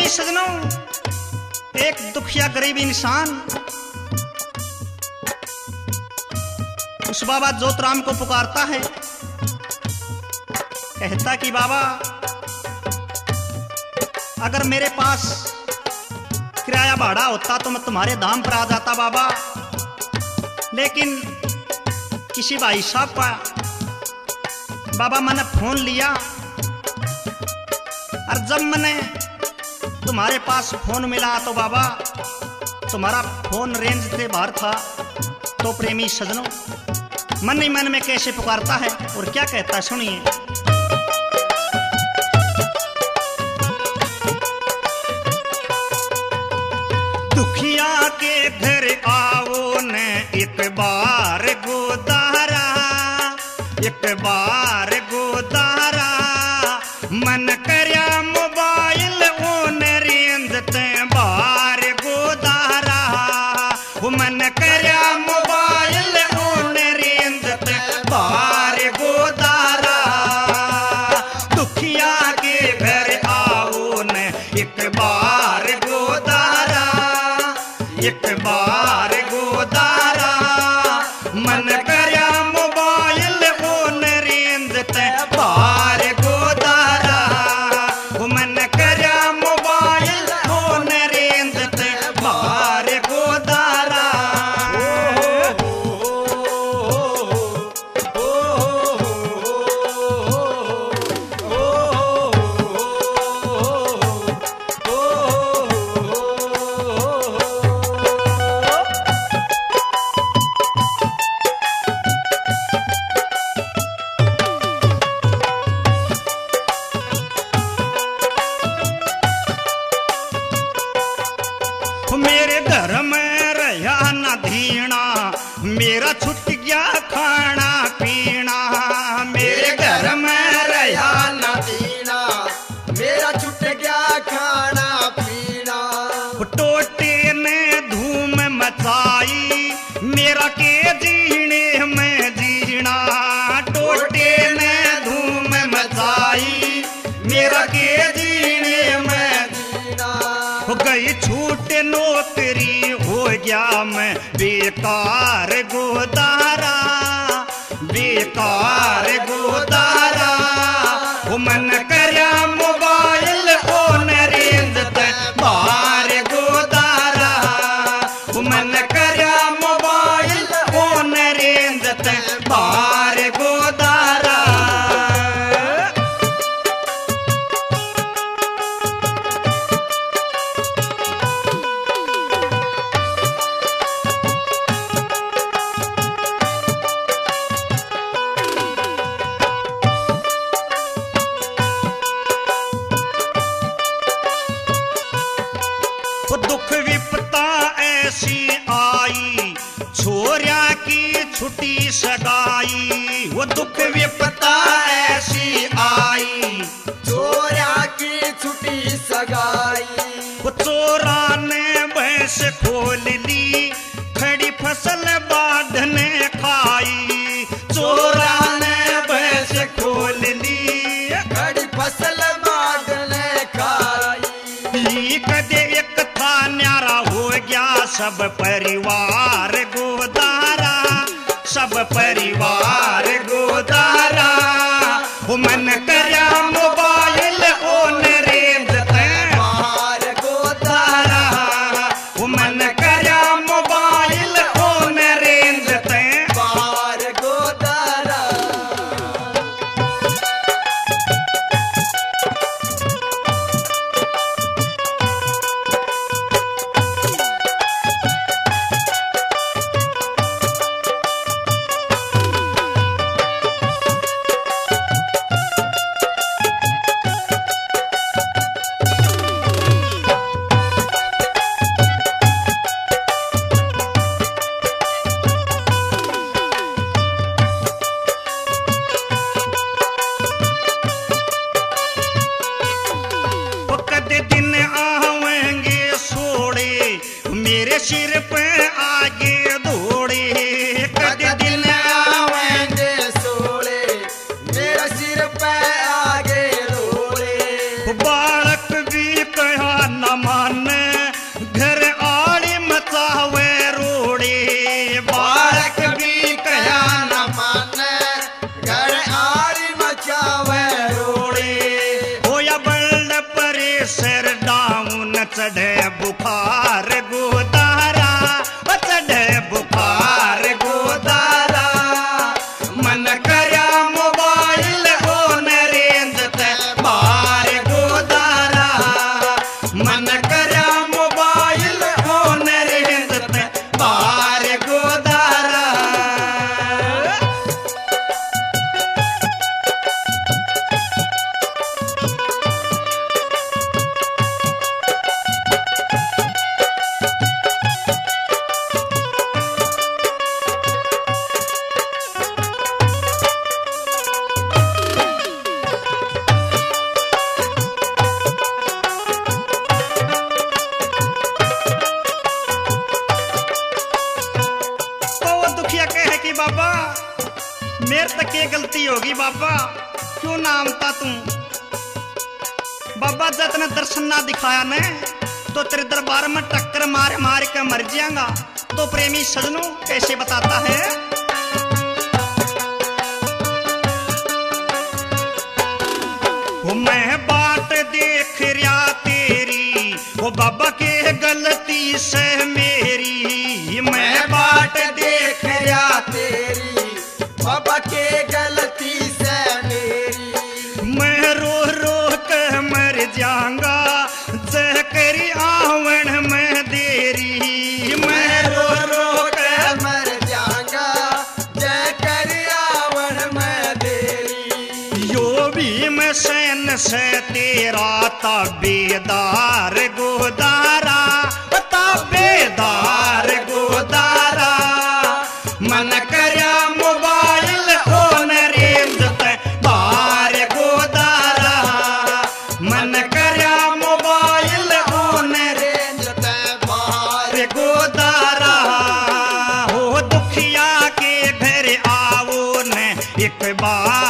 सजनों, एक दुखिया गरीब इंसान उस बाबा जोतराम को पुकारता है, कहता कि बाबा अगर मेरे पास किराया भाड़ा होता तो मैं तुम्हारे धाम पर आ जाता बाबा, लेकिन किसी भाई साहब का बाबा मैंने फोन लिया और जब मैंने तुम्हारे पास फोन मिला तो बाबा तुम्हारा फोन रेंज से बाहर था। तो प्रेमी सजनों, मन ही मन में कैसे पुकारता है और क्या कहता है, सुनिए। दुखिया के घर आओ न एक बार गोदारा, एक बार गोदारा, मन करया मोबाइल ओन रेंज ते बार गोदारा, मन करया मोबाइल ओन रेंज ते बार गोदारा। दुखिया के घर आओ न एक बार गोदारा, एक बार गोदारा, मन करया मोबाइल ओन रेंज ते बार गोदारा, मन करया मोबाइल ओन रेंज ते बार गोदारा। मेरे घर में रहा न धीना, मेरा छुट गया खाना पीना, मेरे घर में रहा न दीना, मेरा छूट गया खाना पीना। टोटे ने धूम मचाई, मेरा के जीने में जीना, टोटे ने धूम मचाई, मेरा के जीने में दीना, हो गई छूट नौकरी, हो गया मैं बेकार गोदारा, बेकार गोदारा, हो मन करया मोबाइल ओन रेंज ते बार गोदारा, हो मन करया मोबाइल ओन रेंज ते बार गोदारा। वो दुख विपता ऐसी आई, छोरिया की छुट्टी सगाई, वो दुख विपता ऐसी आई, चोरा की छुट्टी सगाई। वो चोरा ने भैंस खोल ली, खड़ी फसल बाढ़ने खाई, चोरा ने भैंस खोल ली, खड़ी फसल बाढ़ने खाई। कदे एक था न्यारा हो गया सब परिवार गोदारा, सब परिवार गोदारा, वो मन करया मोबाइल ओन रेंज ते बाहर गोदारा, वो मन करया मोबाइल ओन रेंज ते बाहर गोदारा। बालक भी कया न माने घर आरी मचावे रोड़े हो या ब्लड प्रेशर डाउन चढ़े बुखार गोदारा चढ़े बुखार गोदारा मन करया मोबाइल ऑन रेंज ते बाहर गोदारा मन करया मोबाइल ऑन रेंज ते बाहर गोदारा बाबा मेरे तक ये गलती होगी बाबा क्यों नामता तू बाबा जब तने दर्शन ना दिखाया ने तो तेरे दरबार में टक्कर मार मार के मर जाएगा तो प्रेमी सजनों कैसे बताता है वो मैं बात देख रहा तेरी वो बाबा के गलती से मेरी मैं बात देख रहा तेरी बाबा के गलती से मेरी मैं रो रो के मर जाऊंगा जय करी आवण में देरी मैं रो रो के मर जाऊंगा जय करी आवण में देरी यो भी मैं सैन से तेरा ताबेदार गोदारा ताबेदार गोदारा मन करया मोबाइल ऑन रेंज ते बाहर गोदारा मन करया मोबाइल ऑन रेंज ते बाहर गोदारा हो दुखिया के घर आओ न एक बार